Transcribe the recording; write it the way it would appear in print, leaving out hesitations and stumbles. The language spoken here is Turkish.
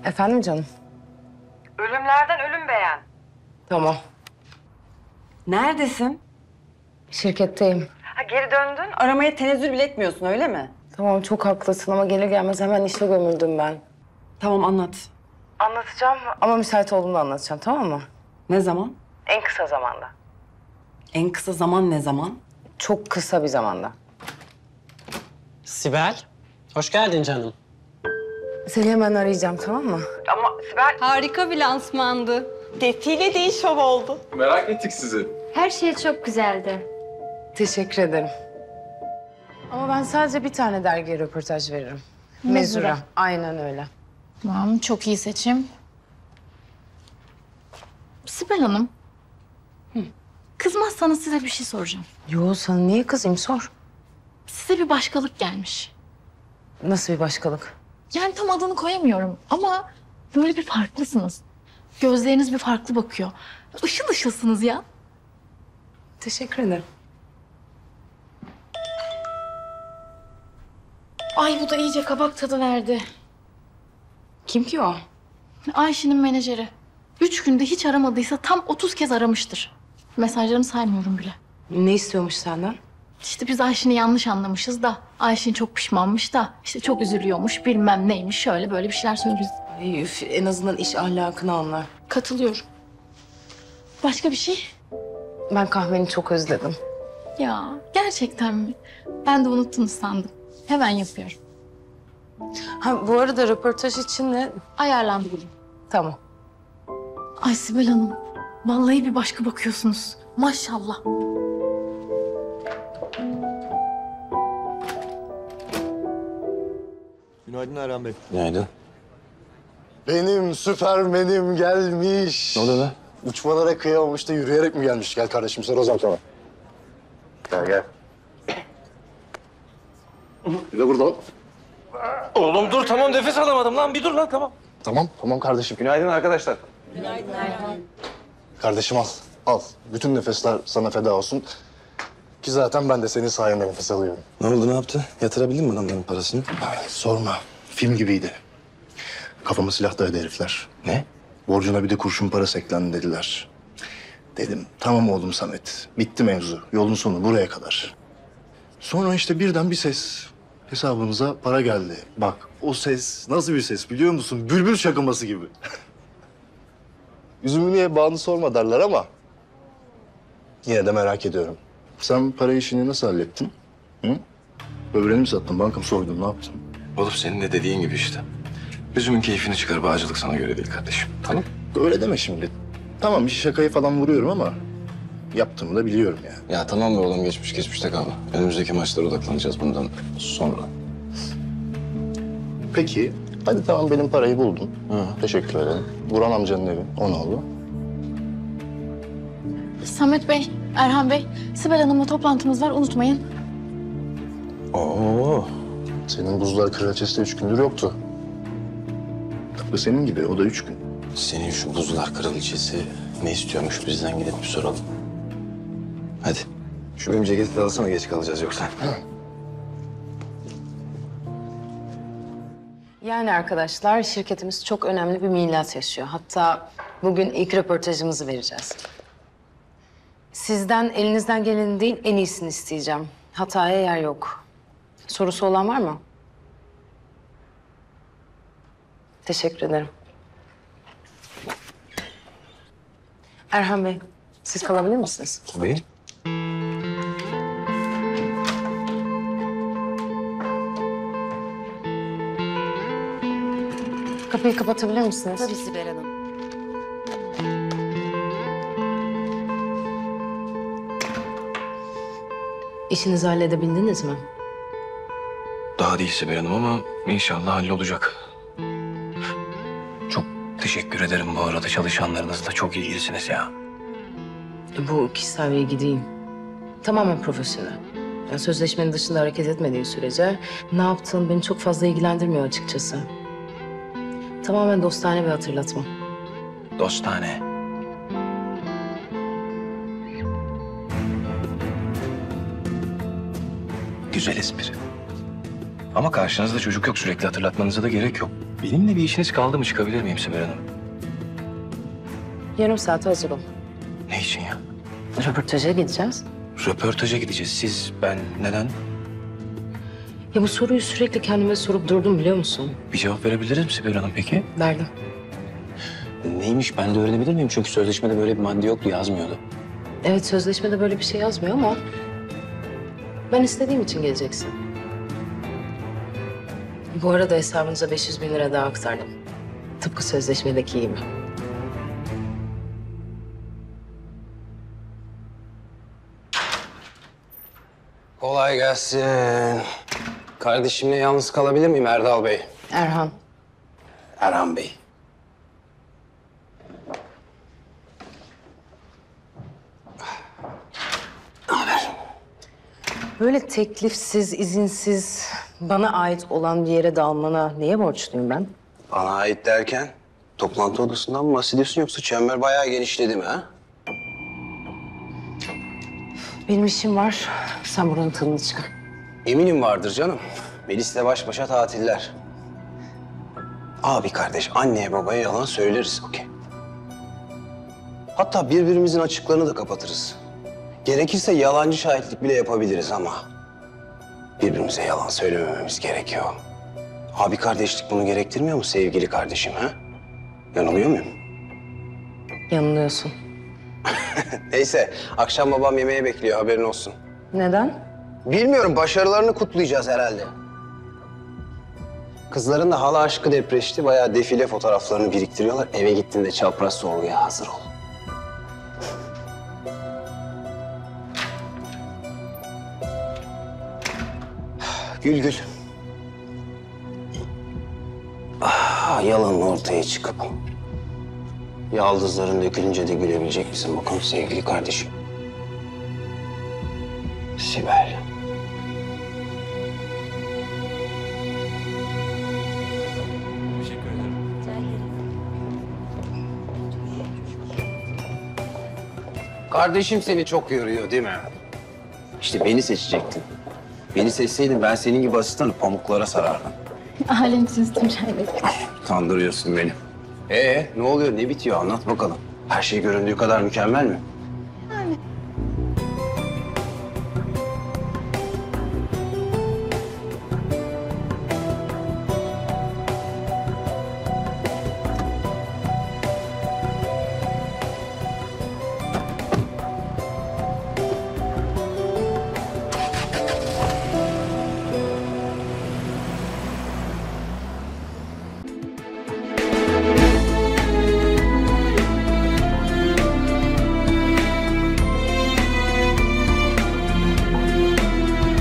Efendim canım? Ölümlerden ölüm beğen. Tamam. Neredesin? Şirketteyim. Ha, geri döndün. Aramaya tenezzül bile etmiyorsun, öyle mi? Tamam çok haklısın ama gelir gelmez hemen işe gömüldüm ben. Tamam, anlat. Anlatacağım ama müsait olduğumda anlatacağım, tamam mı? Ne zaman? En kısa zamanda. En kısa zaman ne zaman? Çok kısa bir zamanda. Sibel, hoş geldin canım. Seni hemen arayacağım, tamam mı? Ama Sibel... Harika bir lansmandı. Defile değil, şov oldu. Merak ettik sizi. Her şey çok güzeldi. Teşekkür ederim. Ama ben sadece bir tane dergiye röportaj veririm. Mezura. Aynen öyle. Tamam, çok iyi seçim. Sibel Hanım. Kızmazsanız size bir şey soracağım. Yo sana niye kızayım sor. Size bir başkalık gelmiş. Nasıl bir başkalık? Yani tam adını koyamıyorum ama böyle bir farklısınız. Gözleriniz bir farklı bakıyor. Işıl ışılsınız ya. Teşekkür ederim. Ay bu da iyice kabak tadı verdi. Kim ki o? Ayşe'nin menajeri. 3 günde hiç aramadıysa tam 30 kez aramıştır. Mesajlarını saymıyorum bile. Ne istiyormuş senden? İşte biz Ayşin'i yanlış anlamışız da Ayşin çok pişmanmış da işte çok üzülüyormuş bilmem neymiş şöyle böyle bir şeyler söylüyoruz. Ay, üf, en azından iş ahlakını anlar. Katılıyorum. Başka bir şey? Ben kahveni çok özledim. Ya gerçekten mi? Ben de unuttunuz sandım. Hemen yapıyorum. Ha bu arada röportaj için de... Ayarlandı bugün. Tamam. Ay Sibel Hanım, vallahi bir başka bakıyorsunuz. Maşallah. Günaydın Erhan Bey. Günaydın. Benim süpermenim gelmiş. Ne oluyor be? Uçmalara kıyamamış da yürüyerek mi gelmiş? Gel kardeşim sen uzak sana. Gel gel. Bir de buradan. Oğlum dur tamam nefes alamadım lan bir dur lan tamam. Tamam kardeşim. Günaydın arkadaşlar. Kardeşim al. Al. Bütün nefesler sana feda olsun. Ki zaten ben de senin sayende nefes alıyorum. Ne oldu ne yaptı? Yatırabildin mi adamların parasını? Sorma. Film gibiydi. Kafama silah dayadı herifler. Ne? Borcuna bir de kurşun parası eklendi dediler. Dedim tamam oğlum Samet. Bitti mevzu. Yolun sonu buraya kadar. Sonra işte birden bir ses. Hesabınıza para geldi. Bak o ses nasıl bir ses biliyor musun? Bülbül şakıması gibi. Üzümü niye bağını sorma derler ama... Yine de merak ediyorum. Sen para işini nasıl hallettin? Hı? Böbreğini mi sattın, banka mı soydun, ne yaptın? Oğlum senin de dediğin gibi işte. Üzümün keyfini çıkar bağcılık sana göre değil kardeşim. Tamam. Öyle deme şimdi. Tamam bir şakayı falan vuruyorum ama... Yaptığımı da biliyorum yani. Ya tamam be oğlum geçmiş geçmişte kalma. Önümüzdeki maçlara odaklanacağız bundan sonra. Peki, hadi tamam benim parayı buldun. Teşekkür ederim. Burhan amcanın evi, o ne oldu? Samet Bey, Erhan Bey, Sibel Hanım'la toplantımız var unutmayın. Oo. Senin buzlar kraliçesi de 3 gündür yoktu. Tıpkı senin gibi, o da 3 gün. Senin şu buzlar kraliçesi ne istiyormuş bizden gidip bir soralım. Hadi. Şu benim ceketi de alsana geç kalacağız yoksa. Yani arkadaşlar şirketimiz çok önemli bir milat yaşıyor. Hatta bugün ilk röportajımızı vereceğiz. Sizden elinizden gelenin değil en iyisini isteyeceğim. Hataya yer yok. Sorusu olan var mı? Teşekkür ederim. Erhan Bey, siz kalabilir misiniz? Tabii. Kapıyı kapatabilir misiniz? Tabii Sibel Hanım. İşinizi halledebildiniz mi? Daha değil Sibel Hanım ama inşallah hallolacak. Çok teşekkür ederim bu arada çalışanlarınızla çok ilgilisiniz ya. Bu kişisel bilgi değil. Tamamen profesyonel. Yani sözleşmenin dışında hareket etmediği sürece ne yaptığın beni çok fazla ilgilendirmiyor açıkçası. Tamamen dostane bir hatırlatma. Dostane. Güzel espri. Ama karşınızda çocuk yok. Sürekli hatırlatmanıza da gerek yok. Benimle bir işiniz kaldı mı? Çıkabilir miyim Sibel Hanım? Yarım saate hazır ol. Ne için ya? Röportaja gideceğiz. Röportaja gideceğiz. Siz, ben, neden? Ya bu soruyu sürekli kendime sorup durdum biliyor musun? Bir cevap verebilir mi Sibel Hanım peki? Verdim. Neymiş ben de öğrenebilir miyim? Çünkü sözleşmede böyle bir madde yoktu, yazmıyordu. Evet sözleşmede böyle bir şey yazmıyor ama ben istediğim için geleceksin. Bu arada hesabınıza 500 bin lira daha aktardım. Tıpkı sözleşmedeki gibi. Kolay gelsin. Kardeşimle yalnız kalabilir miyim Erdal Bey? Erhan, Erhan Bey. böyle teklifsiz, izinsiz, bana ait olan bir yere dalmana neye borçluyum ben? Bana ait derken toplantı odasından mı bahsediyorsun yoksa çember bayağı genişledi mi ha? Benim işim var, sen buranın tadını çıkar. Eminim vardır canım. Melis'le baş başa tatiller. Abi kardeş, anneye babaya yalan söyleriz, okey. Hatta birbirimizin açıklarını da kapatırız. Gerekirse yalancı şahitlik bile yapabiliriz ama birbirimize yalan söylemememiz gerekiyor. Abi kardeşlik bunu gerektirmiyor mu sevgili kardeşim ha? Yanılıyor muyum? Yanılıyorsun. Neyse, akşam babam yemeğe bekliyor, haberin olsun. Neden? Bilmiyorum, başarılarını kutlayacağız herhalde. Kızların da hala aşkı depreşti. Bayağı defile fotoğraflarını biriktiriyorlar. Eve gittiğinde çapraz sorguya hazır ol. Gül gül. Yalanın ortaya çıkıp yaldızların dökülünce de gülebilecek misin bakalım sevgili kardeşim? Sibel. Kardeşim seni çok yoruyor değil mi? İşte beni seçecektin. Beni seçseydin ben senin gibi asistanı pamuklara sarardım. Alemsiniz Tuncay Bey. Utandırıyorsun beni. Ne oluyor, ne bitiyor anlat bakalım. Her şey göründüğü kadar mükemmel mi?